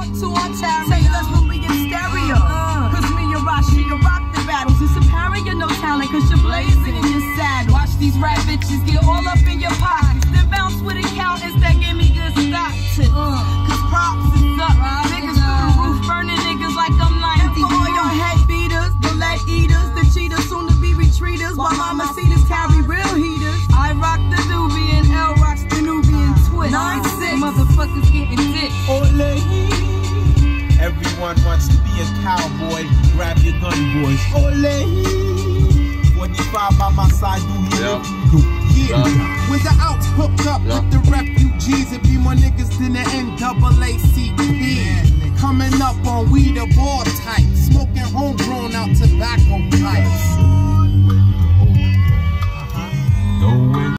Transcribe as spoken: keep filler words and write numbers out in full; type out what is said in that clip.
to Ontario. Say us when we in stereo. Cause me and Rashi, you rock the battles. It's apparent you're no talent, cause you're blazing in your saddle. Watch these rap bitches get all up in your pockets. Then bounce with accountants that give me good stock tips. Cause props is up. Niggas through the roof, burning niggas like I'm ninety. And for all your head beaters, the leg eaters, the cheaters, soon to be retreaters. While mama see this carry real heaters. I rock the doobie and L rocks the Nubian twist. Nine six motherfuckers getting dick. Ole. Everyone wants to be a cowboy. Grab your gun, boys. Ole. forty-five by my side, do you? Yep. Yeah. Yep. With the out hook